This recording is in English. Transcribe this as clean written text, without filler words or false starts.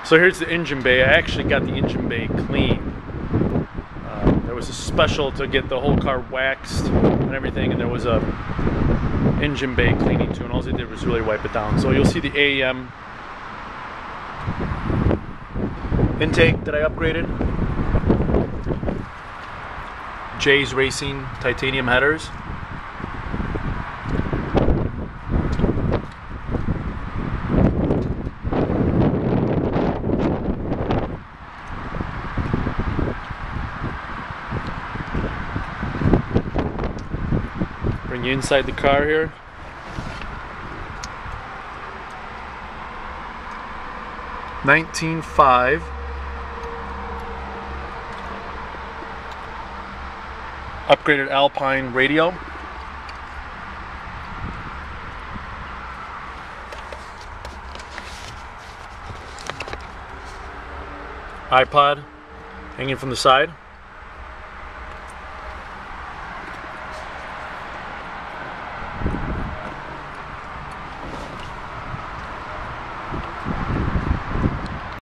So here's the engine bay. I actually got the engine bay clean. There was a special to get the whole car waxed and everything, and there was a engine bay cleaning too, and all they did was really wipe it down. So you'll see the AEM intake that I upgraded. Jay's Racing titanium headers. Bring you inside the car here. $19,500. Upgraded Alpine radio. iPod hanging from the side.